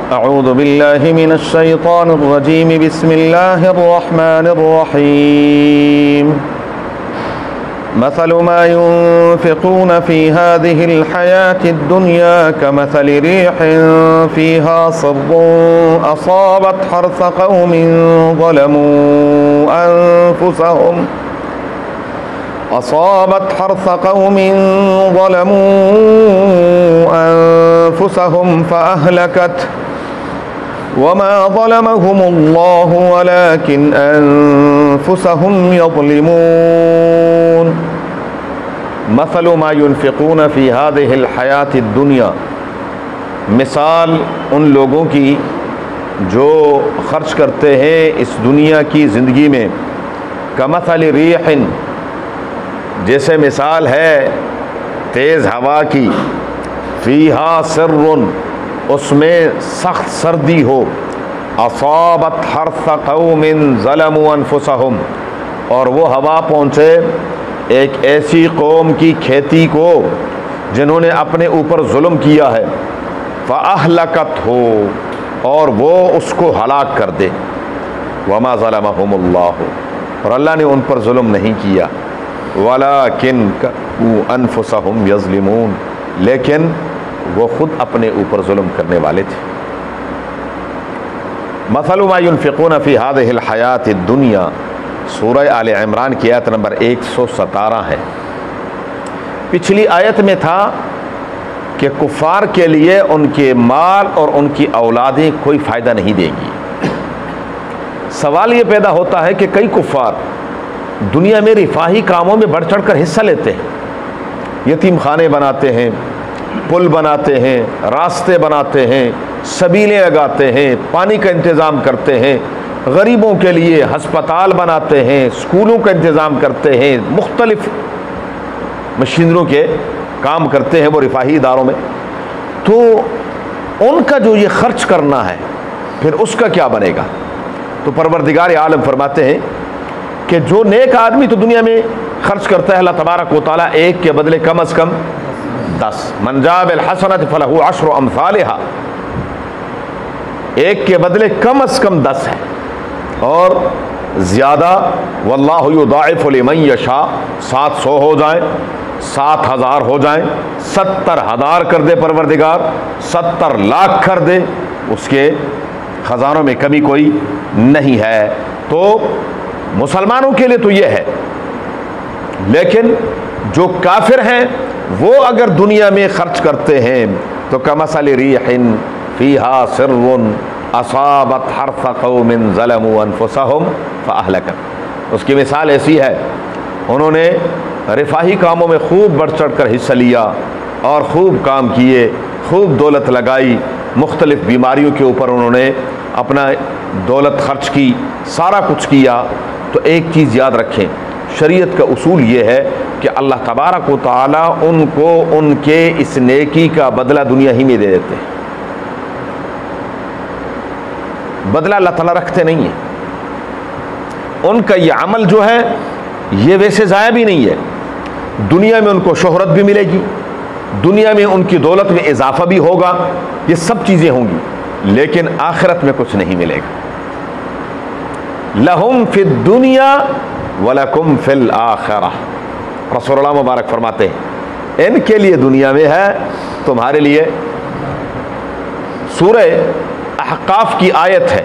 اعوذ باللہ من الشیطان الرجیم بسم اللہ الرحمن الرحیم مثل ما ينفقون في هذه الحياة الدنيا كمثل ريح فيها صر أصابت حرث قوم ظلموا أنفسهم فأهلكت وما ظلمهم الله ولكن أنفسهم يظلمون مثل ما ينفقون في هذه الحياة الدنيا مثال ان لوگوں کی جو خرچ کرتے ہیں اس دنیا کی زندگی میں کمثل ریح جیسے مثال ہے تیز ہوا کی فیہا سر اس میں سخت سردی ہو اصابت حرث قوم ظلموا انفسهم اور وہ ہوا پہنچے ایک ایسی قوم کی کھیتی کو جنہوں نے اپنے اوپر ظلم کیا ہے فاہلکت ہو اور وہ اس کو ہلاک کر دے وما ظلمهم اللہ اور اللہ نے ان پر ظلم نہیں کیا ولکن انفسهم یظلمون لیکن وہ خود اپنے اوپر ظلم کرنے والے تھے مثل ما ينفقون في هذه الحیات الدنیا سورہ آل عمران کی آیت نمبر 117 ہے۔ پچھلی آیت میں تھا کہ کفار کے لیے ان کے مال اور ان کی اولادیں کوئی فائدہ نہیں دیں گی۔ سوال یہ پیدا ہوتا ہے کہ کئی کفار دنیا میں رفاہی کاموں میں بڑھ چڑھ کر حصہ لیتے ہیں، یتیم خانے بناتے ہیں، پل بناتے ہیں، راستے بناتے ہیں، سبیلیں لگاتے ہیں، پانی کا انتظام کرتے ہیں، غریبوں کے لیے ہسپتال بناتے ہیں، اسکولوں کا انتظام کرتے ہیں، مختلف مشینوں کے کام کرتے ہیں وہ رفاہی اداروں میں۔ تو ان کا جو یہ خرچ کرنا ہے پھر اس کا کیا بنے گا؟ تو پروردگار عالم فرماتے ہیں کہ جو نیک آدمی تو دنیا میں خرچ کرتا ہے اللہ تبارک و تعالیٰ ایک کے بدلے کم از کم 10 من جاء بالحسنۃ فلہ 10 امثالھا، ایک کے بدلے کم از کم 10 ہے اور زیادہ واللہ یضاعف لمن یشاء 700 ہو جائیں، 7000 ہو جائیں، 70,000 کر دے پروردگار، 70 لاکھ کر دے، اس کے خزانوں میں کمی کوئی نہیں ہے۔ تو مسلمانوں کے لیے تو یہ ہے، لیکن جو کافر ہیں وہ اگر دنیا میں خرچ کرتے ہیں تو کمثل ریح فیہا سر اصابت حرث قوم ظلموا انفسهم فاہلکت، اس کی مثال ایسی ہے انہوں نے رفاہی کاموں میں خوب بڑھ چڑھ کر حصہ لیا اور خوب کام کیے، خوب دولت لگائی، مختلف بیماریوں کے اوپر انہوں نے اپنا دولت خرچ کی، سارا کچھ کیا۔ تو ایک چیز یاد رکھیں، شریعت کا اصول یہ ہے کہ اللہ تبارک و تعالیٰ ان کو ان کے اس نیکی کا بدلہ دنیا ہی میں دے دیتے ہیں، بدلہ اللہ تعالیٰ رکھتے نہیں ہیں۔ ان کا یہ عمل جو ہے یہ ویسے ضائع بھی نہیں ہے، دنیا میں ان کو شہرت بھی ملے گی، دنیا میں ان کی دولت میں اضافہ بھی ہوگا، یہ سب چیزیں ہوں گی، لیکن آخرت میں کچھ نہیں ملے گا۔ لہم فی الدنیا وَلَكُمْ فِي الْآخِرَةِ، رسول اللہ مبارک فرماتے ہیں ان کے لیے دنیا میں ہے، تمہارے لیے۔ سورہ احقاف کی آیت ہے،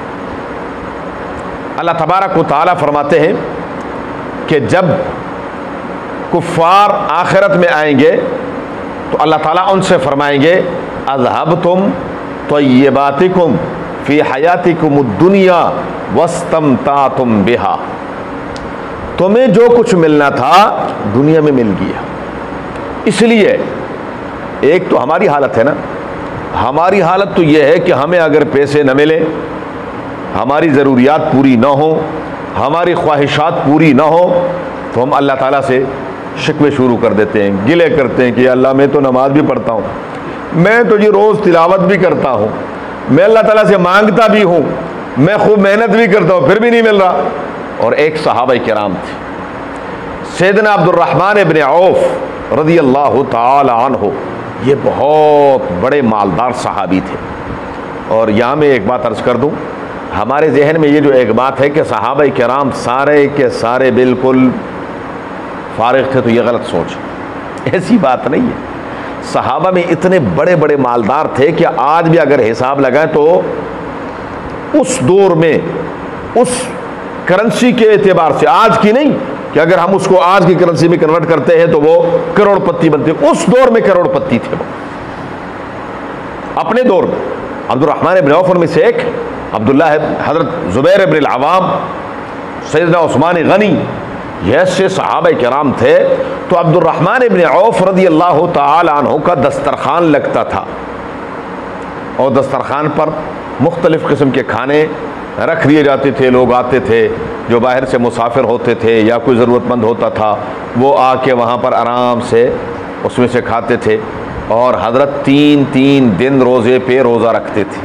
اللہ تبارک و تعالیٰ فرماتے ہیں کہ جب کفار آخرت میں آئیں گے تو اللہ تعالیٰ ان سے فرمائیں گے اذهبتم طیباتکم فی حیاتکم الدنیا واستمتعتم بہا، تمہیں جو کچھ ملنا تھا دنیا میں مل گیا۔ اس لیے ایک تو ہماری حالت ہے نا، ہماری حالت تو یہ ہے کہ ہمیں اگر پیسے نہ ملے، ہماری ضروریات پوری نہ ہوں، ہماری خواہشات پوری نہ ہوں تو ہم اللہ تعالیٰ سے شکوے شروع کر دیتے ہیں، گلے کرتے ہیں کہ اللہ میں تو نماز بھی پڑھتا ہوں، میں تو یہ روز تلاوت بھی کرتا ہوں، میں اللہ تعالیٰ سے مانگتا بھی ہوں، میں خوب محنت بھی کرتا ہوں، پھر بھی نہیں مل رہا۔ اور ایک صحابہ کرام تھے سیدنا عبد الرحمن ابن عوف رضی اللہ تعالی عنہ، یہ بہت بڑے مالدار صحابی تھے، اور یہاں میں ایک بات عرض کر دوں، ہمارے ذہن میں یہ جو ایک بات ہے کہ صحابہ کرام سارے کے سارے بالکل فارغ تھے، تو یہ غلط سوچ، ایسی بات نہیں ہے۔ صحابہ میں اتنے بڑے بڑے مالدار تھے کہ آج بھی اگر حساب لگائیں تو اس دور میں اس کرنسی کے اعتبار سے، آج کی نہیں کہ اگر ہم اس کو آج کی کرنسی میں کنورٹ کرتے ہیں تو وہ کروڑ پتی بنتے، اس دور میں کروڑ پتی تھے وہ اپنے دور میں۔ عبد الرحمن ابن عوف میں سے ایک، عبداللہ حضرت زبیر ابن العوام، سیدنا عثمان غنی، یہ ایسے صحابہ کرام تھے۔ تو عبد الرحمن ابن عوف رضی اللہ تعالی عنہ کا دسترخوان لگتا تھا، اور دسترخوان پر مختلف قسم کے کھانے رکھ دیے جاتے تھے۔ لوگ آتے تھے جو باہر سے مسافر ہوتے تھے یا کوئی ضرورت مند ہوتا تھا، وہ آ کے وہاں پر آرام سے اس میں سے کھاتے تھے، اور حضرت تین دن روزے پہ روزہ رکھتے تھے۔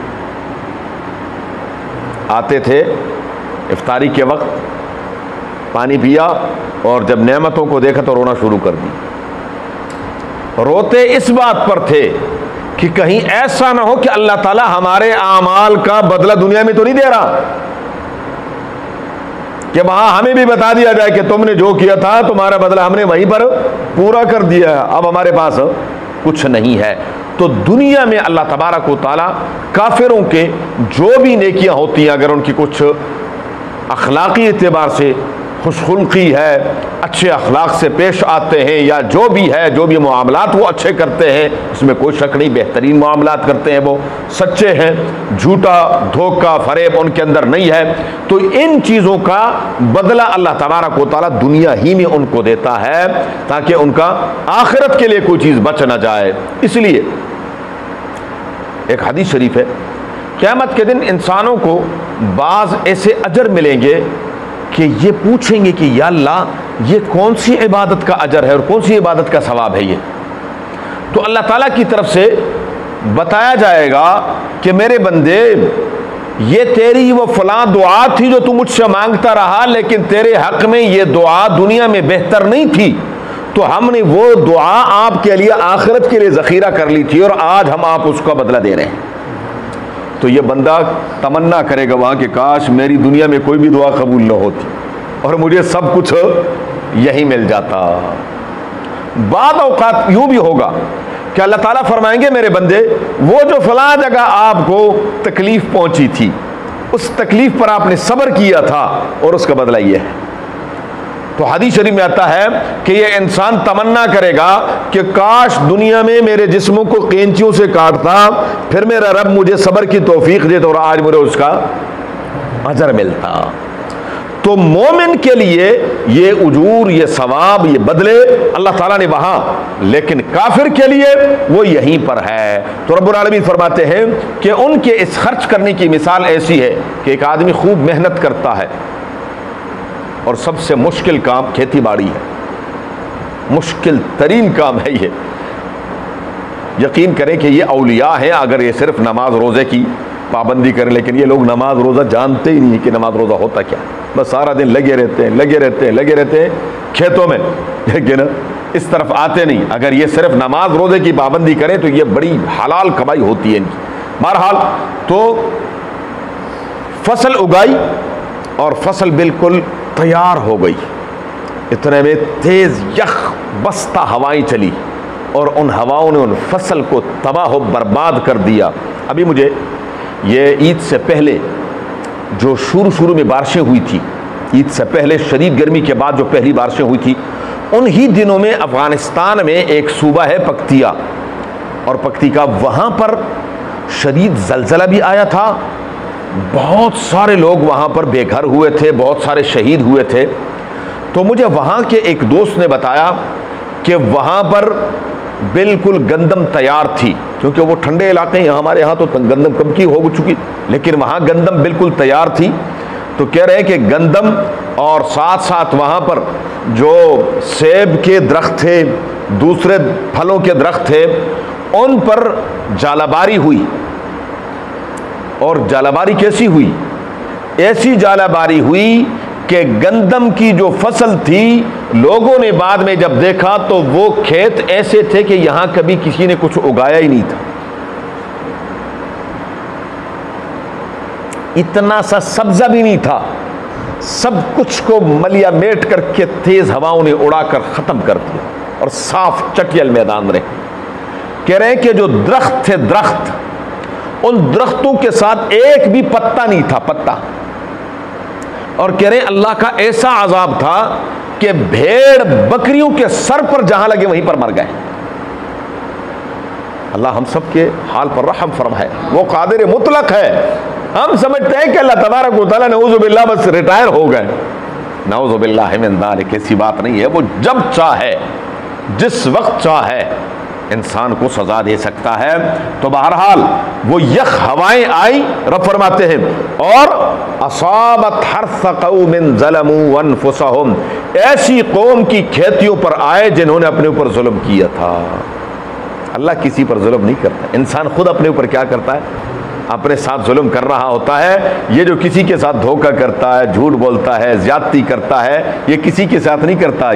آتے تھے افطاری کے وقت، پانی پیا، اور جب نعمتوں کو دیکھا تو رونا شروع کر دی۔ روتے اس بات پر تھے کہ کہیں ایسا نہ ہو کہ اللہ تعالیٰ ہمارے اعمال کا بدلہ دنیا میں تو نہیں دے رہا، کہ وہاں ہمیں بھی بتا دیا جائے کہ تم نے جو کیا تھا تمہارا بدلہ ہم نے وہیں پر پورا کر دیا ہے، اب ہمارے پاس کچھ نہیں ہے۔ تو دنیا میں اللہ تبارک و تعالیٰ کافروں کے جو بھی نیکیاں ہوتی ہیں، اگر ان کی کچھ اخلاقی اعتبار سے خوش خلقی ہے، اچھے اخلاق سے پیش آتے ہیں، یا جو بھی ہے، جو بھی معاملات وہ اچھے کرتے ہیں، اس میں کوئی شک نہیں، بہترین معاملات کرتے ہیں، وہ سچے ہیں، جھوٹا دھوکہ فریب ان کے اندر نہیں ہے، تو ان چیزوں کا بدلہ اللہ تبارک و تعالیٰ دنیا ہی میں ان کو دیتا ہے، تاکہ ان کا آخرت کے لیے کوئی چیز بچ نہ جائے۔ اس لیے ایک حدیث شریف ہے، قیامت کے دن انسانوں کو بعض ایسے اجر ملیں گے کہ یہ پوچھیں گے کہ یا اللہ یہ کون سی عبادت کا اجر ہے اور کون سی عبادت کا ثواب ہے یہ؟ تو اللہ تعالیٰ کی طرف سے بتایا جائے گا کہ میرے بندے، یہ تیری وہ فلاں دعا تھی جو تو مجھ سے مانگتا رہا، لیکن تیرے حق میں یہ دعا دنیا میں بہتر نہیں تھی، تو ہم نے وہ دعا آپ کے لیے آخرت کے لیے ذخیرہ کر لی تھی، اور آج ہم آپ اس کا بدلہ دے رہے ہیں۔ تو یہ بندہ تمنا کرے گا وہاں کہ کاش میری دنیا میں کوئی بھی دعا قبول نہ ہوتی اور مجھے سب کچھ یہی مل جاتا۔ بعض اوقات یوں بھی ہوگا کہ اللہ تعالیٰ فرمائیں گے میرے بندے، وہ جو فلاں جگہ آپ کو تکلیف پہنچی تھی، اس تکلیف پر آپ نے صبر کیا تھا، اور اس کا بدلہ یہ ہے۔ تو حدیث شریف میں آتا ہے کہ یہ انسان تمنا کرے گا کہ کاش دنیا میں میرے جسموں کو قینچیوں سے کاٹتا، پھر میرا رب مجھے صبر کی توفیق دیتا اور آج مجھے اس کا اجر ملتا۔ تو مومن کے لیے یہ اجور، یہ ثواب، یہ بدلے اللہ تعالیٰ نے وہاں، لیکن کافر کے لیے وہ یہیں پر ہے۔ تو رب العالمین فرماتے ہیں کہ ان کے اس خرچ کرنے کی مثال ایسی ہے کہ ایک آدمی خوب محنت کرتا ہے، اور سب سے مشکل کام کھیتی باڑی ہے، مشکل ترین کام ہے یہ۔ یقین کریں کہ یہ اولیاء ہیں اگر یہ صرف نماز روزے کی پابندی کریں، لیکن یہ لوگ نماز روزہ جانتے ہی نہیں کہ نماز روزہ ہوتا کیا، بس سارا دن لگے رہتے ہیں کھیتوں میں، لیکن اس طرف آتے نہیں۔ اگر یہ صرف نماز روزے کی پابندی کریں تو یہ بڑی حلال کمائی ہوتی ہے ان کی۔ بہرحال تو فصل اگائی، اور فصل بالکل تیار ہو گئی، اتنے میں تیز یخ بستہ ہوائیں چلی، اور ان ہواؤں نے ان فصل کو تباہ و برباد کر دیا۔ ابھی مجھے یہ عید سے پہلے جو شروع میں بارشیں ہوئی تھی، عید سے پہلے شدید گرمی کے بعد جو پہلی بارشیں ہوئی تھی، انہی دنوں میں افغانستان میں ایک صوبہ ہے پکتیا، اور پکتیکا، وہاں پر شدید زلزلہ بھی آیا تھا، بہت سارے لوگ وہاں پر بے گھر ہوئے تھے، بہت سارے شہید ہوئے تھے۔ تو مجھے وہاں کے ایک دوست نے بتایا کہ وہاں پر بالکل گندم تیار تھی، کیونکہ وہ ٹھنڈے علاقے ہیں، ہمارے ہاں تو گندم کب کی ہو چکی، لیکن وہاں گندم بالکل تیار تھی۔ تو کہہ رہے ہیں کہ گندم اور ساتھ ساتھ وہاں پر جو سیب کے درخت تھے، دوسرے پھلوں کے درخت تھے، ان پر جالہ ہوئی، اور جالہ باری کیسی ہوئی؟ ایسی جالہ باری ہوئی کہ گندم کی جو فصل تھی، لوگوں نے بعد میں جب دیکھا تو وہ کھیت ایسے تھے کہ یہاں کبھی کسی نے کچھ اگایا ہی نہیں تھا، اتنا سا سبزہ بھی نہیں تھا، سب کچھ کو ملیا میٹ کر کے تیز ہواؤں نے اڑا کر ختم کر دیا اور صاف چٹیل میدان رہے۔ کہہ رہے ہیں کہ جو درخت تھے، درخت، ان درختوں کے ساتھ ایک بھی پتا نہیں تھا، پتا۔ اور کہہ رہے ہیں اللہ کا ایسا عذاب تھا کہ بھیڑ بکریوں کے سر پر جہاں لگے وہیں پر مر گئے۔ اللہ ہم سب کے حال پر رحم فرمائے، وہ قادر مطلق ہے۔ ہم سمجھتے ہیں کہ اللہ تبارک و تعالیٰ نعوذ باللہ بس ریٹائر ہو گئے، نعوذ باللہ من ذالک، ایسی بات نہیں ہے۔ وہ جب چاہے، جس وقت چاہے انسان کو سزا دے سکتا ہے۔ تو بہرحال وہ یخ ہوائیں آئی، رب فرماتے ہیں، اور اصابت حرث قوم ظلموا انفسهم، ایسی قوم کی کھیتیوں پر آئے جنہوں نے اپنے اوپر ظلم کیا تھا۔ اللہ کسی پر ظلم نہیں کرتا، انسان خود اپنے اوپر کیا کرتا ہے؟ اپنے ساتھ ظلم کر رہا ہوتا ہے۔ یہ جو کسی کے ساتھ دھوکہ کرتا ہے، جھوٹ بولتا ہے، زیادتی کرتا ہے، یہ کسی کے ساتھ نہیں کرتا،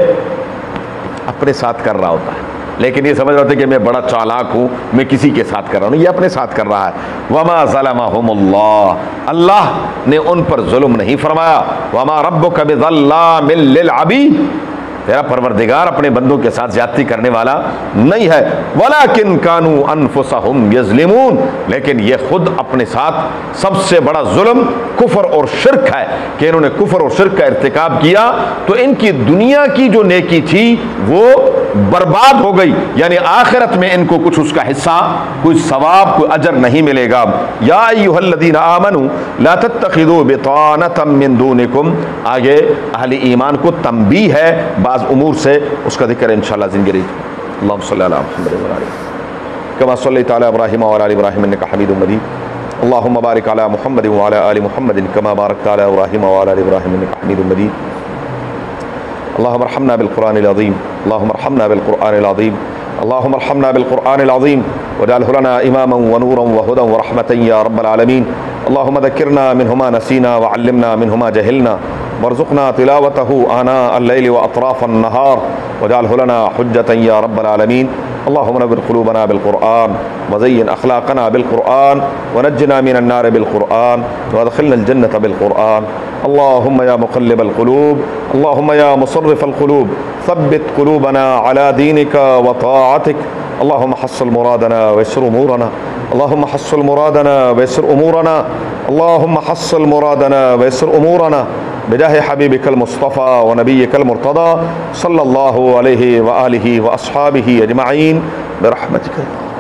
یہ اپنے ساتھ کر رہا ہوتا ہے۔ لیکن یہ سمجھ رہا تھا کہ میں بڑا چالاک ہوں، میں کسی کے ساتھ کر رہا ہوں، یہ اپنے ساتھ کر رہا ہے۔ وما ظلمهم اللہ، اللہ نے ان پر ظلم نہیں فرمایا۔ وما ربک بظلام للعبید، تیرا پروردگار اپنے بندوں کے ساتھ زیادتی کرنے والا نہیں ہے۔ ولیکن کانوا انفسهم یظلمون، لیکن یہ خود اپنے ساتھ سب سے بڑا ظلم کفر اور شرک ہے کہ انہوں نے کفر اور شرک کا ارتکاب کیا، تو ان کی دنیا کی جو نیکی تھی وہ برباد ہو گئی، یعنی آخرت میں ان کو کچھ اس کا حصہ، کوئی ثواب، کوئی اجر نہیں ملے گا۔ یا ایھا الذین آمنوا لا تتخذوا بطانۃ من دونکم، آگے اہل ایمان کو تنبیہ ہے بعض امور سے، اس کا ذکر انشاءاللہ زندگی۔ اللہم صلی علی محمد و علی کما صلیت علی ابراہیم وعلی آل ابراہیم انک حمید مجید۔ اللہم بارک علی محمد وعلی آل محمد کما بارکت علی ابراہیم وعلی آل ابراہیم انک حمید مجید۔ اللهم ارحمنا بالقرآن العظيم، اللهم ارحمنا بالقرآن العظيم، اللهم ارحمنا بالقرآن العظيم واجعله لنا إماما ونورا وهدى ورحمة يا رب العالمين۔ اللهم ذكرنا منه ما نسينا وعلمنا منه ما جهلنا وارزقنا تلاوته آناء الليل وأطراف النهار واجعله لنا حجة يا رب العالمين۔ اللهم نور قلوبنا بالقرآن وزين أخلاقنا بالقرآن ونجنا من النار بالقرآن وادخلنا الجنة بالقرآن۔ اللهم يا مقلب القلوب، اللهم يا مصرف القلوب، ثبت قلوبنا على دينك وطاعتك۔ اللهم حصل مرادنا ويسر أمورنا، اللهم حصل مرادنا ويسر أمورنا، اللهم حصل مرادنا ويسر أمورنا بجاه حبيبك المصطفى ونبيك المرتضى صلى الله عليه وآله وأصحابه أجمعين برحمتك۔